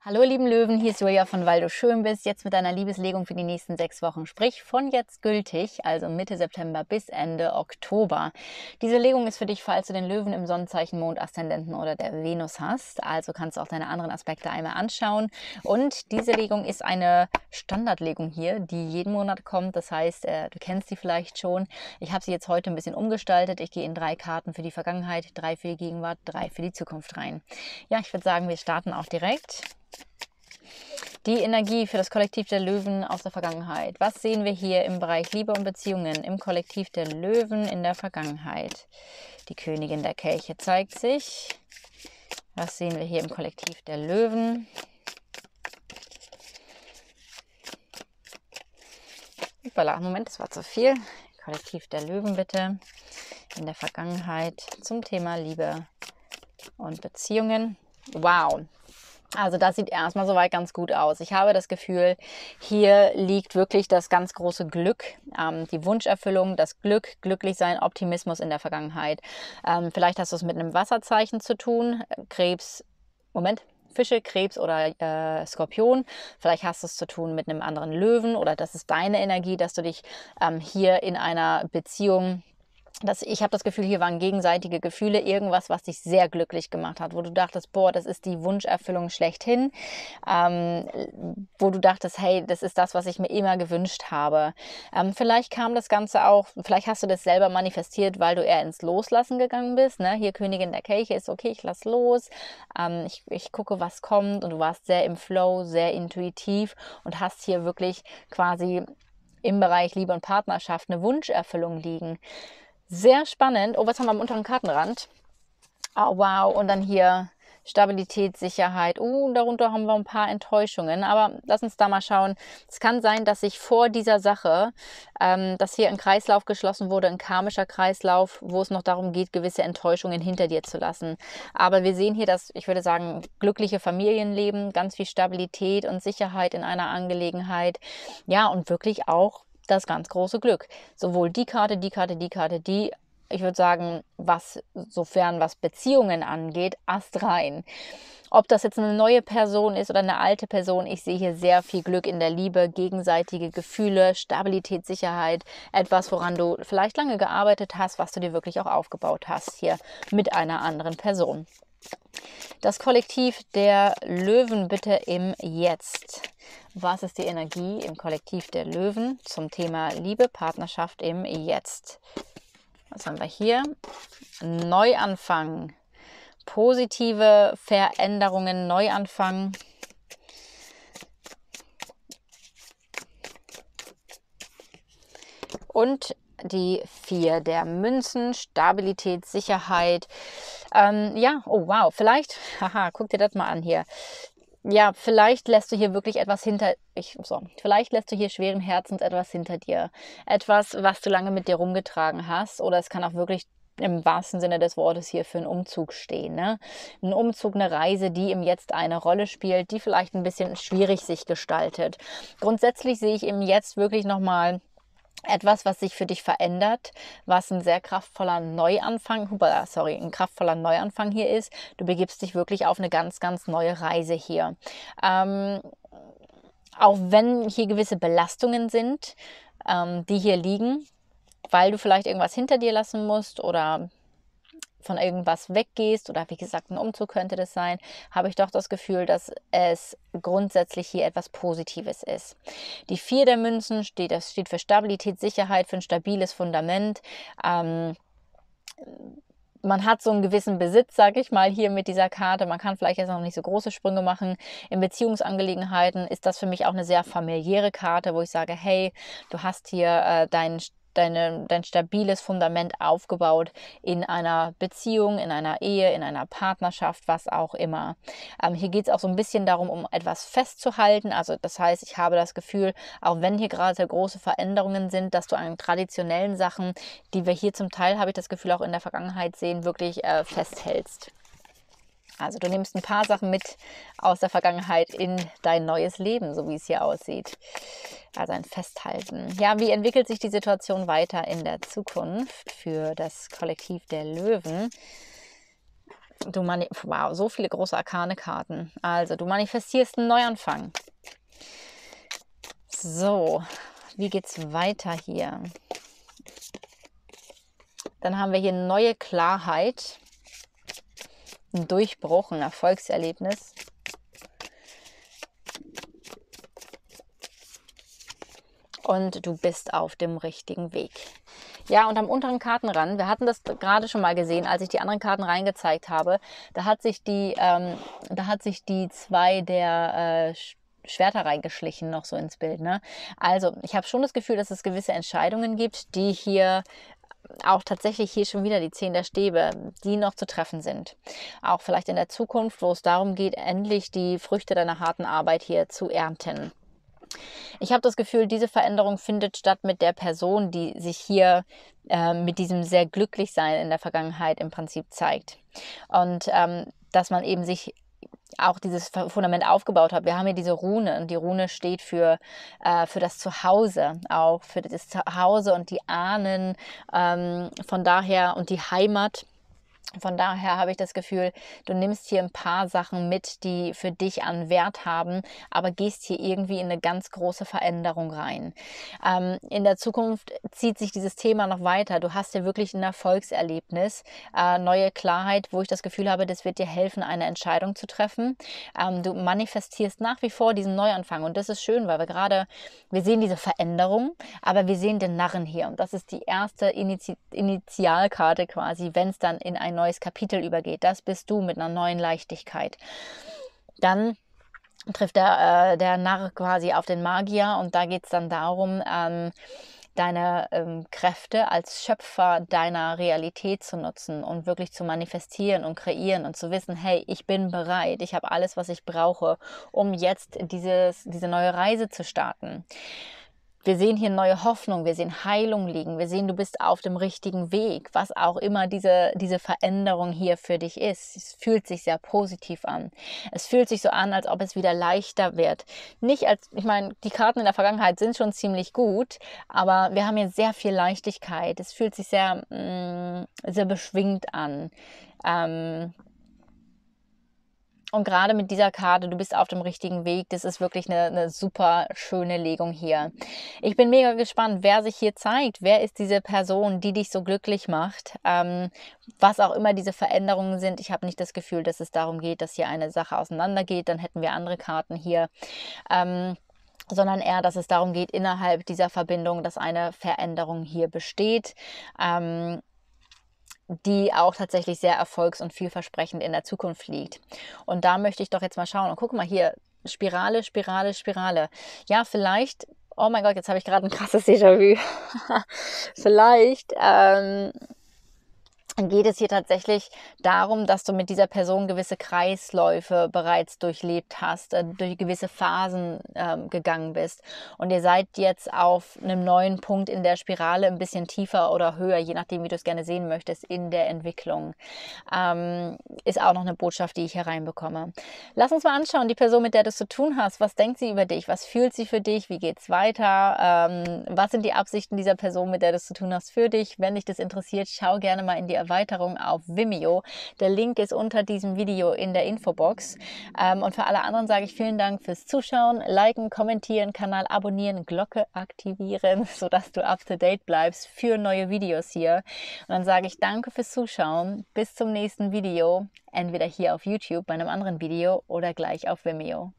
Hallo ihr lieben Löwen, hier ist Julia von Weil du schön bist, jetzt mit deiner Liebeslegung für die nächsten 6 Wochen, sprich von jetzt gültig, also Mitte September bis Ende Oktober. Diese Legung ist für dich, falls du den Löwen im Sonnenzeichen, Mond, Aszendenten oder der Venus hast, also kannst du auch deine anderen Aspekte einmal anschauen. Und diese Legung ist eine Standardlegung hier, die jeden Monat kommt, das heißt, du kennst sie vielleicht schon. Ich habe sie jetzt heute ein bisschen umgestaltet, ich gehe in 3 Karten für die Vergangenheit, 3 für die Gegenwart, 3 für die Zukunft rein. Ja, ich würde sagen, wir starten auch direkt. Die Energie für das Kollektiv der Löwen aus der Vergangenheit. Was sehen wir hier im Bereich Liebe und Beziehungen im Kollektiv der Löwen in der Vergangenheit? Die Königin der Kelche zeigt sich. Was sehen wir hier im Kollektiv der Löwen? Voilà, Moment, das war zu viel. Kollektiv der Löwen bitte in der Vergangenheit zum Thema Liebe und Beziehungen. Wow! Also das sieht erstmal soweit ganz gut aus. Ich habe das Gefühl, hier liegt wirklich das ganz große Glück, die Wunscherfüllung, das Glück, Glücklichsein, Optimismus in der Vergangenheit. Vielleicht hast du es mit einem Wasserzeichen zu tun, Krebs, Fische, Krebs oder Skorpion. Vielleicht hast du es zu tun mit einem anderen Löwen oder das ist deine Energie, dass du dich hier in einer Beziehung... Ich habe das Gefühl, hier waren gegenseitige Gefühle, irgendwas, was dich sehr glücklich gemacht hat, wo du dachtest, boah, das ist die Wunscherfüllung schlechthin, wo du dachtest, hey, das ist das, was ich mir immer gewünscht habe. Vielleicht kam das Ganze auch, vielleicht hast du das selber manifestiert, weil du eher ins Loslassen gegangen bist. Ne? Hier Königin der Kelche ist, okay, ich lass los, ich gucke, was kommt und du warst sehr im Flow, sehr intuitiv und hast hier wirklich quasi im Bereich Liebe und Partnerschaft eine Wunscherfüllung liegen. Sehr spannend. Oh, was haben wir am unteren Kartenrand? Oh, wow. Und dann hier Stabilität, Sicherheit. Darunter haben wir ein paar Enttäuschungen. Aber lass uns da mal schauen. Es kann sein, dass sich vor dieser Sache, dass hier ein Kreislauf geschlossen wurde, ein karmischer Kreislauf, wo es noch darum geht, gewisse Enttäuschungen hinter dir zu lassen. Aber wir sehen hier das, ich würde sagen, glückliche Familienleben, ganz viel Stabilität und Sicherheit in einer Angelegenheit. Ja, und wirklich auch das ganz große Glück. Sowohl die Karte, ich würde sagen, sofern was Beziehungen angeht, astrein. Ob das jetzt eine neue Person ist oder eine alte Person, ich sehe hier sehr viel Glück in der Liebe, gegenseitige Gefühle, Stabilität, Sicherheit, etwas, woran du vielleicht lange gearbeitet hast, was du dir wirklich auch aufgebaut hast, hier mit einer anderen Person. Das Kollektiv der Löwen bitte im Jetzt. Was ist die Energie im Kollektiv der Löwen zum Thema Liebe, Partnerschaft im Jetzt? Was haben wir hier? Neuanfang, positive Veränderungen, Neuanfang. Und die 4 der Münzen, Stabilität, Sicherheit. Ja, oh wow, vielleicht, guck dir das mal an hier. Ja, vielleicht lässt du hier wirklich etwas vielleicht lässt du hier schweren Herzens etwas hinter dir. Etwas, was du lange mit dir rumgetragen hast. Oder es kann auch wirklich im wahrsten Sinne des Wortes hier für einen Umzug stehen. Ne? Ein Umzug, eine Reise, die im Jetzt eine Rolle spielt, die vielleicht ein bisschen schwierig sich gestaltet. Grundsätzlich sehe ich im Jetzt wirklich nochmal etwas, was sich für dich verändert, was ein sehr kraftvoller Neuanfang hier ist. Du begibst dich wirklich auf eine ganz, ganz neue Reise hier. Auch wenn hier gewisse Belastungen sind, die hier liegen, weil du vielleicht irgendwas hinter dir lassen musst oder von irgendwas weggehst oder wie gesagt ein Umzug könnte das sein, habe ich doch das Gefühl, dass es grundsätzlich hier etwas Positives ist. Die 4 der Münzen steht für Stabilität, Sicherheit, für ein stabiles Fundament. Man hat so einen gewissen Besitz, sage ich mal, hier mit dieser Karte. Man kann vielleicht jetzt noch nicht so große Sprünge machen. In Beziehungsangelegenheiten ist das für mich auch eine sehr familiäre Karte, wo ich sage, hey, du hast hier dein stabiles Fundament aufgebaut in einer Beziehung, in einer Ehe, in einer Partnerschaft, was auch immer. Hier geht es auch so ein bisschen darum, um etwas festzuhalten. Also das heißt, ich habe das Gefühl, auch wenn hier gerade große Veränderungen sind, dass du an traditionellen Sachen, die wir hier zum Teil, habe ich das Gefühl, auch in der Vergangenheit sehen, wirklich festhältst. Also du nimmst ein paar Sachen mit aus der Vergangenheit in dein neues Leben, so wie es hier aussieht. Also ein Festhalten. Ja, wie entwickelt sich die Situation weiter in der Zukunft für das Kollektiv der Löwen? Wow, so viele große Arkane-Karten. Also, du manifestierst einen Neuanfang. So, wie geht's weiter hier? Dann haben wir hier neue Klarheit, ein Durchbruch, ein Erfolgserlebnis. Und du bist auf dem richtigen Weg. Ja, und am unteren Kartenrand, wir hatten das gerade schon mal gesehen, als ich die anderen Karten reingezeigt habe, da hat sich die zwei der Schwerter reingeschlichen noch so ins Bild. Ne? Also ich habe schon das Gefühl, dass es gewisse Entscheidungen gibt, die hier auch tatsächlich hier schon wieder die 10 der Stäbe, die noch zu treffen sind. Auch vielleicht in der Zukunft, wo es darum geht, endlich die Früchte deiner harten Arbeit hier zu ernten. Ich habe das Gefühl, diese Veränderung findet statt mit der Person, die sich hier mit diesem sehr glücklich sein in der Vergangenheit im Prinzip zeigt. Und dass man eben sich auch dieses Fundament aufgebaut hat. Wir haben hier diese Rune und die Rune steht für das Zuhause, auch für das Zuhause und die Ahnen, von daher und die Heimat. Von daher habe ich das Gefühl, du nimmst hier ein paar Sachen mit, die für dich an Wert haben, aber gehst hier irgendwie in eine ganz große Veränderung rein. In der Zukunft zieht sich dieses Thema noch weiter. Du hast hier wirklich ein Erfolgserlebnis, neue Klarheit, wo ich das Gefühl habe, das wird dir helfen, eine Entscheidung zu treffen. Du manifestierst nach wie vor diesen Neuanfang und das ist schön, weil wir sehen diese Veränderung, aber wir sehen den Narren hier und das ist die erste Initialkarte quasi, wenn es dann in ein neues Kapitel übergeht. Das bist du mit einer neuen Leichtigkeit. Dann trifft der Narr quasi auf den Magier und da geht es dann darum, deine Kräfte als Schöpfer deiner Realität zu nutzen und wirklich zu manifestieren und kreieren und zu wissen, hey, ich bin bereit, ich habe alles, was ich brauche, um jetzt diese neue Reise zu starten. Wir sehen hier neue Hoffnung, wir sehen Heilung liegen, wir sehen, du bist auf dem richtigen Weg, was auch immer diese Veränderung hier für dich ist. Es fühlt sich sehr positiv an. Es fühlt sich so an, als ob es wieder leichter wird. Ich meine, die Karten in der Vergangenheit sind schon ziemlich gut, aber wir haben hier sehr viel Leichtigkeit. Es fühlt sich sehr beschwingt an. Und gerade mit dieser Karte, du bist auf dem richtigen Weg. Das ist wirklich eine super schöne Legung hier. Ich bin mega gespannt, wer sich hier zeigt. Wer ist diese Person, die dich so glücklich macht? Was auch immer diese Veränderungen sind. Ich habe nicht das Gefühl, dass es darum geht, dass hier eine Sache auseinandergeht. Dann hätten wir andere Karten hier. Sondern eher, dass es darum geht, innerhalb dieser Verbindung, dass eine Veränderung hier besteht. Die auch tatsächlich sehr erfolgs- und vielversprechend in der Zukunft liegt. Und da möchte ich doch jetzt mal schauen. Und guck mal hier, Spirale, Spirale, Spirale. Ja, vielleicht, oh mein Gott, jetzt habe ich gerade ein krasses Déjà-vu. Vielleicht geht es hier tatsächlich darum, dass du mit dieser Person gewisse Kreisläufe bereits durchlebt hast, durch gewisse Phasen gegangen bist. Und ihr seid jetzt auf einem neuen Punkt in der Spirale, ein bisschen tiefer oder höher, je nachdem, wie du es gerne sehen möchtest, in der Entwicklung. Ist auch noch eine Botschaft, die ich hier reinbekomme. Lass uns mal anschauen, die Person, mit der du es zu tun hast. Was denkt sie über dich? Was fühlt sie für dich? Wie geht es weiter? Was sind die Absichten dieser Person, mit der du es zu tun hast, für dich? Wenn dich das interessiert, schau gerne mal in die Erweiterung auf Vimeo. Der Link ist unter diesem Video in der Infobox. Und für alle anderen sage ich vielen Dank fürs Zuschauen, liken, kommentieren, Kanal abonnieren, Glocke aktivieren, sodass du up to date bleibst für neue Videos hier. Und dann sage ich danke fürs Zuschauen. Bis zum nächsten Video. Entweder hier auf YouTube bei einem anderen Video oder gleich auf Vimeo.